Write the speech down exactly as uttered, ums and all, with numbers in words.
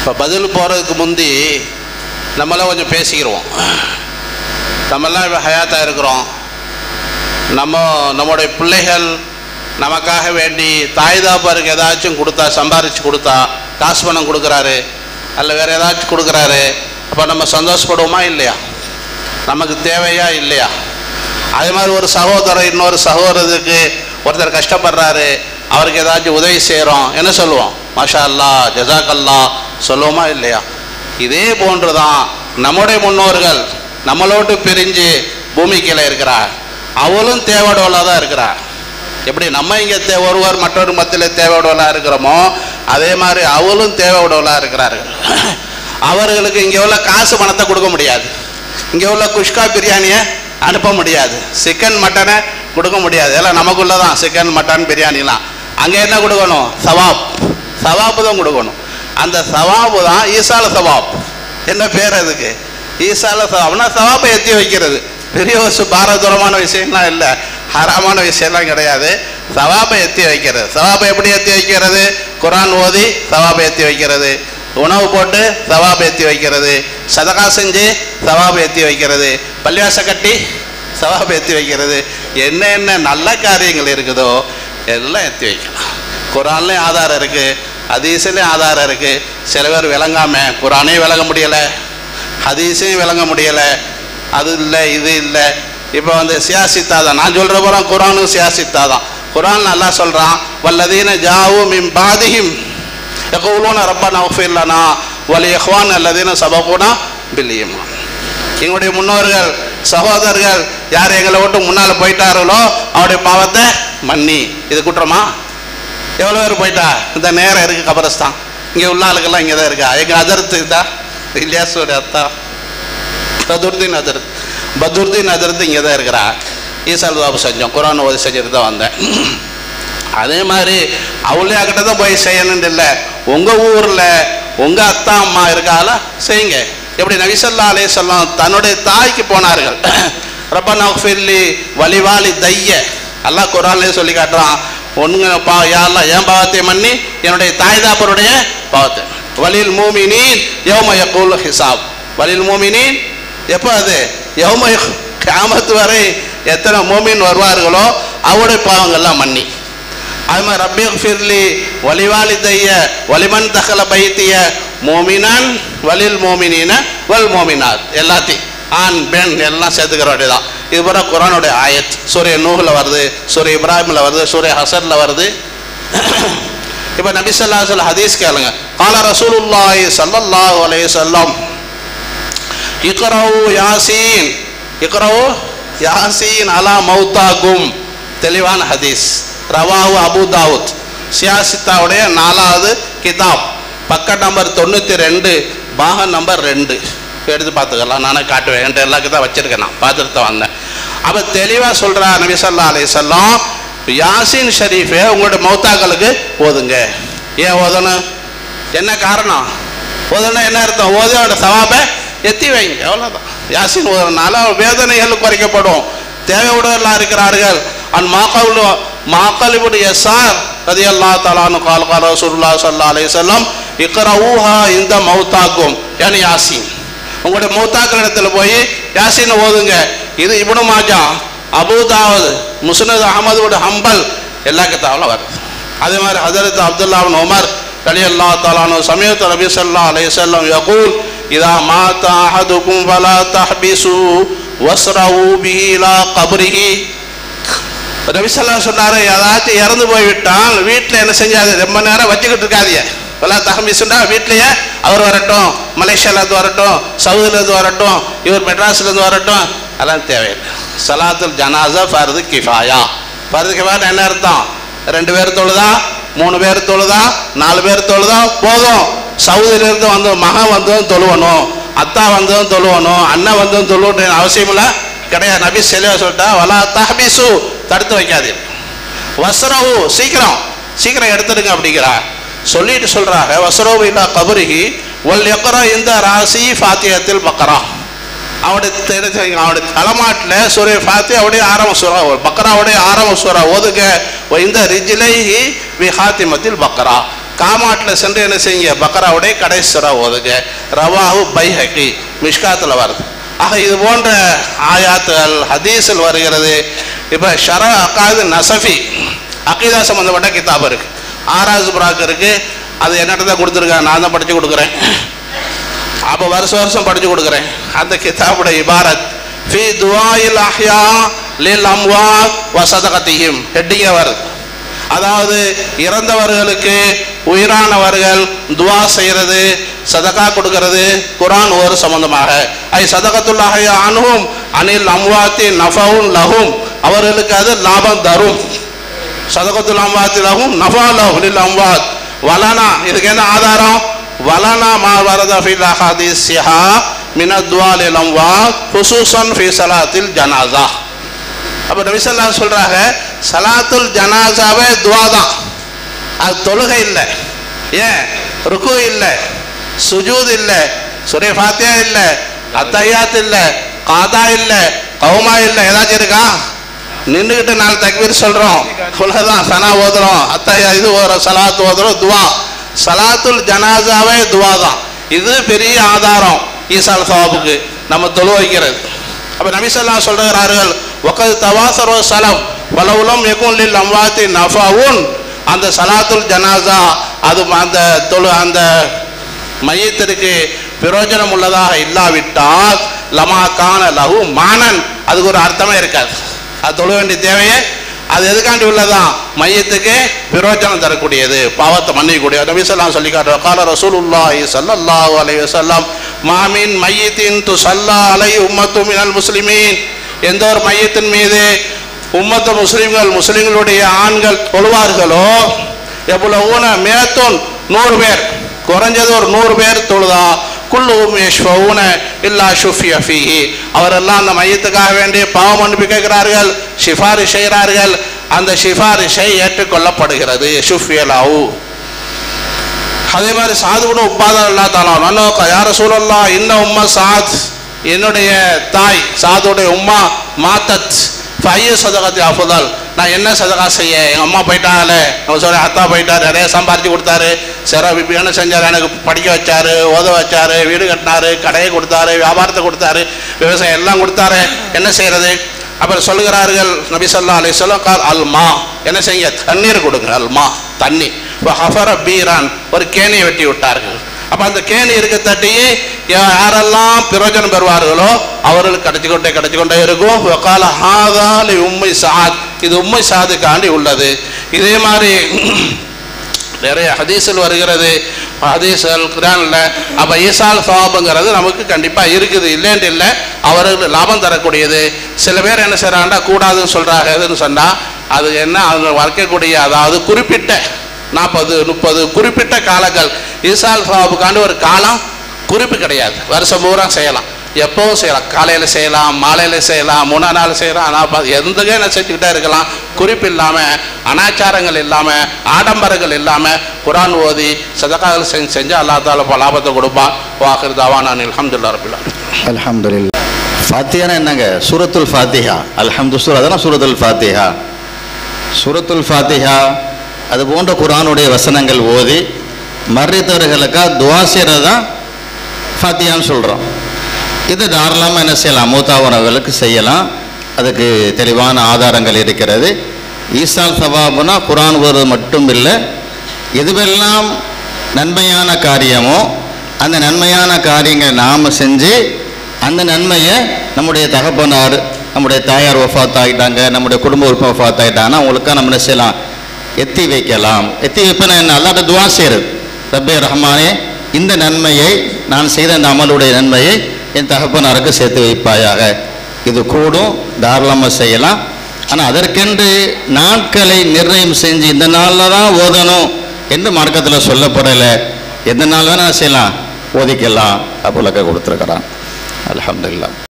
இப்போ பதில் போகிறதுக்கு முந்தி நம்மளாம் கொஞ்சம் பேசிக்கிறோம். நம்மெல்லாம் இப்போ ஹயாத்தாக இருக்கிறோம். நம்ம நம்முடைய பிள்ளைகள் நமக்காக வேண்டி தாய் தாப்பருக்கு ஏதாச்சும் கொடுத்தா, சம்பாரித்து கொடுத்தா, காசு பணம் கொடுக்குறாரு அல்ல வேறு ஏதாச்சும் கொடுக்குறாரு, அப்போ நம்ம சந்தோஷப்படுவோமா இல்லையா? நமக்கு தேவையா இல்லையா? அதே மாதிரி ஒரு சகோதரர் இன்னொரு சகோதரருக்கு ஒருத்தர் கஷ்டப்படுறாரு, அவருக்கு ஏதாச்சும் உதவி செய்கிறோம், என்ன சொல்லுவோம்? மாஷா அல்லா, ஜஸாக்கல்லா சொல்லுவோமா இல்லையா? இதே போன்று தான் நம்முடைய முன்னோர்கள் நம்மளோட்டு பிரிஞ்சு பூமிக்கீழே இருக்கிறார். அவளும் தேவையோடவளாக தான் இருக்கிறார். எப்படி நம்ம இங்கே தே ஒருவர் மற்றொரு மத்தியில் தேவையோடவளாக இருக்கிறோமோ அதே மாதிரி அவளும் தேவையோடவளாக இருக்கிறார்கள். அவர்களுக்கு இங்கே உள்ள காசு பணத்தை கொடுக்க முடியாது, இங்கே உள்ள குஷ்கா பிரியாணியை அனுப்ப முடியாது, சிக்கன் மட்டனை கொடுக்க முடியாது. எல்லாம் நமக்குள்ள தான் சிக்கன் மட்டன் பிரியாணிலாம். அங்கே என்ன கொடுக்கணும்? சவாப். சவாப்பு தான் கொடுக்கணும். அந்த சவாப்பு தான் ஈசால சவாப். என்ன பேர் அதுக்கு? ஈசால சவாப்னா சவாப்பை எத்தி வைக்கிறது. பெரிய ஒரு பாரதூரமான விஷயம்லாம் இல்லை, ஹராமான விஷயம்லாம் கிடையாது. சவாப்பை எத்தி வைக்கிறது. சவாப்பை எப்படி எத்தி வைக்கிறது? குரான் ஓதி சவாப்பை எத்தி வைக்கிறது, உணவு போட்டு சவாபை ஏற்றி வைக்கிறது, சதகா செஞ்சு சவாபை ஏற்றி வைக்கிறது, பள்ளிவாச கட்டி சவாபை ஏற்றி வைக்கிறது, என்ன என்ன நல்ல காரியங்கள் இருக்குதோ எல்லாம் ஏற்றி வைக்கலாம். குரான்லேயும் ஆதாரம் இருக்குது, ஹதீஸ்லேயும் ஆதாரம் இருக்குது. சில பேர் விளங்காமல் குரானே விளங்க முடியலை, ஹதீஸையும் விளங்க முடியலை, அது இல்லை இது இல்லை. இப்போ வந்து சியாசித்தா தான் நான் சொல்கிற போகிறோம், குரானும் சியாசித்தா தான். குரான் நல்லா சொல்கிறான், வல்லதீன ஜாவு மின் பாதிஹிம் யகூலூன ரப்பனா உஃபிர் லனா வலி இஹ்வான் அல்லதீன சபகுனா பில் ஈமான். எங்களுடைய முன்னோர்கள் சகோதரர்கள் யார் எங்களை விட்டு முன்னால் போயிட்டார்களோ அவருடைய பாவத்தை மன்னி. இது குற்றமா? எவ்வளோ பேர் போயிட்டா? இந்த நேரம் இருக்குது கபரஸ்தான். இங்கே உள்ள ஆளுக்கெல்லாம் இங்கே தான் இருக்கா. எங்கள் அதர்த்து இதா இல்லையாசோடைய அத்தா பதுர்தீன் அதர்த் பதுர்தீன் அதர்த்து இங்கே தான் இருக்கிறா. ஈசால் தாபு செஞ்சோம், குரான் ஓதி செஞ்சுட்டு தான் வந்தேன். அதே மாதிரி அவளையாக்கிட்ட தான் போய் செய்யணுன்னு இல்லை, உங்கள் ஊரில் உங்கள் அத்தா அம்மா இருக்கால செய்யுங்க. எப்படி நபி ஸல்லல்லாஹு அலைஹி வஸல்லம் தன்னுடைய தாய்க்கு போனார்கள். ரப்பனா ஃபிர்லி வலிவாலி தைய அல்லாஹ் குர்ஆன்லேயே சொல்லி காட்டுறான், ஒன்றுங்க பா யாரெல்லாம் என் பாவத்தை மன்னி என்னுடைய தாய் தாப்பருடைய பாவத்தை. வலில் மூமினீன் யௌம யகூல் ஹிசாப். வலில் மூமினீன் எப்போ? அது யௌம கியாமத் வரை எத்தனை மூமின் வருவார்களோ அவருடைய பாவங்கள்லாம் மன்னி. அது மாதிரி ரப்பி ஃபிர்லி வலிவாலி தைய வலிமன் தகல பைத்திய மோமினான் வலில் மோமினின வல் மோமினாத், எல்லாத்தையும் ஆண் பெண் எல்லாம் சேர்த்துக்கிற வேண்டியதான். இது பூரா குரானுடைய ஆயத். சூரிய நூஹில் வருது, சூரிய இப்ராஹிமில் வருது, சூரிய ஹசனில் வருது. இப்போ நபி ஸல்லல்லாஹு அலைஹி வஸல்லம் ஹதீஸ் கேளுங்க. கால ரசூலுல்லாஹி ஸல்லல்லாஹு அலைஹி வஸல்லம் இக்ரவு யாசீன் இக்ரவு யாசீன் அலா மௌதாகும். தெளிவான ஹதீஸ். ரவாஹு அபு தாவூத், சியாசித்தாவுடைய நாலாவது கிதாப், பக்க நம்பர் தொண்ணூற்றி ரெண்டு, பாகம் நம்பர் ரெண்டு. எடுத்து பார்த்துக்கலாம், நானே காட்டுவேன். என்கிட்ட எல்லா கிதாப் வச்சிருக்கேன், நான் பார்த்துட்டு தான் வந்தேன். அப்போ தெளிவாக சொல்கிறா நபி ஸல்லல்லாஹு அலைஹி வஸல்லம், யாசின் ஷரீஃபே உங்களுடைய மௌத்தாக்களுக்கு ஓதுங்க. ஏன் ஓதணும்? என்ன காரணம்? ஓதுனா என்ன அர்த்தம்? ஓதி அவனோட சவாபை எத்தி வைங்க, எவ்வளோதான். யாசின் ஓதுறதுனால வேதனைகள் குறைக்கப்படும். தேவையுடையவர்களாக இருக்கிறார்கள். அன் மாக்கவுல் மாக்கலிபுல் யசார் ரலியல்லாஹு தஆலா அன்ஹு قال قال رسول الله صلى الله عليه وسلم இக்ரவுஹா இந்த மௌத்தாக்கும், யானி யாசின். உங்களுடைய மௌத்தாக்கள் இடத்துல போய் யாசின் ஓதுங்க. இது இப்னு மாஜா, அபூ தாவூத், முஸ்னத் அஹ்மது ஹம்பல் எல்லா கிதாபிலும் வருது. அதே மாதிரி ஹஜரத் அப்துல்லாஹ் இப்னு உமர் ரலியல்லாஹு தஆலா அன்ஹு சமீஅத் நபி ஸல்லல்லாஹு அலைஹி வஸல்லம் யகூல் இதா மாத அஹதுக்கும் ஃபலா தஹ்பிசு வஸ்ரவு பிஹி இலா கப்ரிஹி. நபி ஸல்லல்லாஹு அலைஹி சொன்னாரு, ஏதாச்சும் இறந்து போய்விட்டால் வீட்டில் என்ன செஞ்சாது, ரொம்ப நேரம் வச்சுக்கிட்டு இருக்காதீங்க. இப்போல்லாம் தஹ்பீஸ்னா வீட்லையே அவர் வரட்டும், மலேசியாவிலேருந்து வரட்டும், சவுதியிலேருந்து வரட்டும், இவர் மெட்ராஸ்லேருந்து வரட்டும், அதெல்லாம் தேவையில்லை. சலாத்துல் ஜனாஸா ஃபர்து கிஃபாயா. ஃபர்து கிஃபாயா என்ன அர்த்தம்? ரெண்டு பேர் தொழுதா, மூணு பேர் தொழுதா, நாலு பேர் தொழுதா போதும். சவுதியிலேருந்து வந்து மகன் வந்ததும் தொழுவணும், அத்தா வந்ததும் தொழுவணும், அண்ணன் வந்ததும் தொழுவணும் அவசியம் இல்லை, கிடையாது. நபி செலிவா சொல்லிட்டா, வலா தஹ்பிசு தடுத்து வைக்காது, வஸ்ரவு சீக்கிரம் சீக்கிரம் எடுத்துடுங்க அப்படிங்கிறா. சொல்லிட்டு சொல்றாங்க, வஸ்ரவு இல்லா கபரிஹி வல் யக்ரா இந்த ராசி ஃபாத்திஹத்தில் பக்ரா. அவனுடைய அவனுடைய தலைமாட்டில் சூரிய ஃபாத்தி அவருடைய ஆரம்ப சூறா, பக்ராவுடைய ஆரம்ப சூறா ஓதுங்க. இந்த ரிஜிலைஹி வி ஹாத்திமத்தில் பக்ரா, காமாட்டில் சென்று என்ன செய்யுங்க, பக்ராவுடைய கடைசி சூரா ஓதுங்க. ரவாஹு பைஹகி மிஷ்காத்தில் வருது. ஆக இது போன்ற ஆயாத்துகள் ஹதீஸில் வருகிறது. இப்போ ஷரா அக்காது நசஃபி அக்கீதா சம்மந்தப்பட்ட கிதாப் இருக்குது, ஆராஸ் புராக் இருக்குது. அது என்னட்ட தான் கொடுத்துருக்காங்க, நான் தான் படித்து கொடுக்குறேன். அப்போ வருஷம் வருஷம் படித்து கொடுக்குறேன். அந்த கிதாபுடைய இபாரத் ஃபி துஆஇல் அஹ்யா லில் அம்வாத் வ ஸதகத்திஹிம் ஹெட்டிங்காக வருது. அதாவது இறந்தவர்களுக்கு உயிரானவர்கள் துவா செய்கிறது, சதகா கொடுக்கிறது, குர்ஆன் ஒரு சம்பந்தமாக. ஐ சதகத்துல் அஹ்யா அன்ஹும் அனில் அம்வாத்தி நஃபவுன் லஹும், அவர்களுக்கு அது லாபம் தரும். சதகத்துல் அம்வாத்தி லஹும் நஃபா லஹு லில் அம்வாத் வலனா. இதுக்கு என்ன ஆதாரம்? வலனா மா வரத ஃபில் அஹாதீஸிஹா மின துஆ லில் அம்வாத் ஹுசூஸன் ஃபி ஸலாத்தில் ஜனாஸா. அப்போ நபி ஸல்லல்லாஹு அலைஹி வஸல்லம் சொல்கிறாங்க, சலாத்துல் ஜனாஸாவே துவா தான், அது தொழுகை இல்லை. ஏன்? ருக்கு இல்லை, சுஜூத் இல்லை, சூரா ஃபாத்திஹா இல்லை, அத்தஹியாத் இல்லை, காதா இல்லை, கௌமா இல்லை. ஏதாச்சும் இருக்கா? நின்றுக்கிட்டு நாலு தக்பீர் சொல்கிறோம், அவ்வளோதான். சனா ஓதுறோம், அத்தஹியா இது ஒரு சலாத் ஓதுறோம், துவா. சலாத்துல் ஜனாஸாவே துவா தான். இது பெரிய ஆதாரம் ஈசால் சவாபுக்கு நம்ம தொழு வைக்கிறது. அப்போ நபி ஸல்லல்லாஹு அலைஹி வஸல்லம் சொல்கிறார்கள், வகத் தவாசரு சலம் வலவுலம் யகுன் லில் அம்வாத்தி நஃபவுன். அந்த சலாத்துல் ஜனாஸா அது அந்த தொழு அந்த மையத்திற்கு பிரயோஜனம் உள்ளதாக இல்லாவிட்டால் லமா கான லஹு மானன், அதுக்கு ஒரு அர்த்தமே இருக்காது. அது தொழ வேண்டிய தேவையே அது எதுக்காண்டி உள்ளதான்? மையத்துக்கு பிரயோஜனம் தரக்கூடியது, பாவத்தை மன்னிக்கக்கூடிய. நபி ஸல்லல்லாஹு அலைஹி வஸல்லம் சொல்லி காட்டுறார், கால ரசூலுல்லாஹி ஸல்லல்லாஹு அலைஹி வஸல்லம் மாமின் மையத்தின் துஸல்லா அலைஹி உம்மத்து மினல் முஸ்லிமீன். எந்த ஒரு மையத்தின் மீது உம்மத்து முஸ்லிம்கள் முஸ்லிம்களுடைய ஆண்கள் தொழுவார்களோ, எவ்வளவு ஊன மேத்தோன் நூறு பேர், குறைஞ்சது ஒரு நூறு பேர் தொழுதா, குல்லுஹும் யஷ்ஃபஊன இல்லா ஷுஃபிய ஃபீஹி, அவரெல்லாம் அந்த மையத்துக்காக வேண்டிய பாவ மன்னிப்பு கேட்கிறார்கள், ஷிஃபாரிஷ் செய்கிறார்கள், அந்த ஷிஃபாரிஷை ஏற்றுக்கொள்ளப்படுகிறது. ஷுஃபிய லஹு. அதே மாதிரி சாதுபுன உப்பாதர் அல்லா தாலா நன்னோக்கா யார சூழல்லா இன்ன உம்மா சாத், என்னுடைய தாய் சாதுடைய உம்மா மாத்தத் ஃபைய சதகத்தி அஃதல், நான் என்ன சதகா செய்ய, எங்கள் அம்மா போயிட்டாங்களே, நம்ம சொல்ல அத்தா போயிட்டார், நிறைய சம்பாரிச்சு கொடுத்தாரு, சிற இப்போ என்ன செஞ்சார், எனக்கு படிக்க வச்சார், ஓத வச்சார், வீடு கட்டினார், கடையை கொடுத்தாரு, வியாபாரத்தை கொடுத்தாரு, விவசாயம் எல்லாம் கொடுத்தாரு, என்ன செய்கிறது? அப்புறம் சொல்லுகிறார்கள் நபி ஸல்லல்லாஹு அலைஹி வஸல்லம், கால் அல்மா, என்ன செய்ய, தண்ணீர் கொடுங்க, அல்மா தண்ணி. இப்போ ஹஃபர பீரான், ஒரு கேணியை வெட்டி விட்டார்கள். அப்போ அந்த கேணி இருக்க தட்டியே யாரெல்லாம் பிரயோஜனம் பெறுவார்களோ அவர்களுக்கு கிடைச்சிக்கொண்டே கிடைச்சிக்கொண்டே இருக்கும். வகால ஹாதா லி உம்மை சாத், இது உம்மை சாதுக்காண்டி உள்ளது. இதே மாதிரி நிறைய ஹதீஸில் வருகிறது, ஹதீஸல் குர்ஆன்ல. அப்போ ஈசால் சவாபுங்கிறது நமக்கு கண்டிப்பாக இருக்குது, இல்லைன்ட்டு இல்லை, அவர்களுக்கு லாபம் தரக்கூடியது. சில பேர் என்ன செய்கிறாண்டா கூடாதுன்னு சொல்கிறாங்க. எதுன்னு சொன்னால் அது என்ன, அவங்க வளர்க்கக்கூடிய அதாவது குறிப்பிட்ட நாற்பது முப்பது குறிப்பிட்ட காலங்கள். ஈசால் சவாபுக்காண்டு ஒரு காலம் குறிப்பு கிடையாது, வருஷம் பூரா செய்யலாம், எப்பவும் செய்யலாம், காலையில் செய்யலாம், மாலையில் செய்யலாம், மூணா நாள் செய்யலாம், ஆனால் எந்தகே என்ன செஞ்சுக்கிட்டே இருக்கலாம். குறிப்பு இல்லாமல், அனாச்சாரங்கள் இல்லாமல், ஆடம்பரங்கள் இல்லாமல் குர்ஆன் ஓதி சதகாக்கள் செஞ்சு செஞ்சால் அல்லா தாலா லாபத்தை கொடுப்பான். வாஹிர் தவானா அல்ஹம்துலில்லாஹி ரப்பில் ஆலமீன். அல்ஹம்துலில்லாஹ். ஃபாத்திஹானா என்னங்க? சூரத்துல் ஃபாத்திஹா. அல்ஹம்து சூரா தான் சூரத்துல் ஃபாத்திஹா. சூரத்துல் ஃபாத்திஹா அது போன்ற குர்ஆனுடைய வசனங்கள் ஓதி மர்ரித்தவர்களுக்காக துவா செய்கிறது தான் ஃபாத்திஹான்னு சொல்கிறோம். இது தாராளமாக என்ன செய்யலாம், மூத்தாவரவர்களுக்கு செய்யலாம். அதுக்கு தெளிவான ஆதாரங்கள் இருக்கிறது. ஈசால் சவாபுனா குர்ஆன் ஓதுவது மட்டும் இல்லை, எதுவெல்லாம் நன்மையான காரியமோ அந்த நன்மையான காரியங்களை நாம் செஞ்சு அந்த நன்மையை நம்முடைய தகப்பனார், நம்முடைய தாயார் வஃபாத் ஆகிட்டாங்க, நம்முடைய குடும்ப உறுப்பினர் வஃபாத் ஆகிட்டாங்கன்னா அவங்களுக்காக நம்ம என்ன செய்யலாம், எத்தி வைக்கலாம். எத்தி வைப்பேன் என்ன, அல்லாஹ்ட்ட துவா செய்கிறது, ரப்பே ரஹ்மானே இந்த நன்மையை நான் செய்த அந்த அமலுடைய நன்மையை என் தகப்பனாருக்கு சேர்த்து வைப்பாயாக. இது கூடும், தாராளமாக செய்யலாம். ஆனால் அதற்கென்று நாட்களை நிர்ணயம் செஞ்சு இந்த நாளில் தான் ஓதணும் என்று மார்க்கத்தில் சொல்லப்படலை. எந்த நாள் வேணால் செய்யலாம், ஓதிக்கலாம். அப்போலக்க கொடுத்துருக்கிறான். அல்ஹம்துலில்லாஹ்.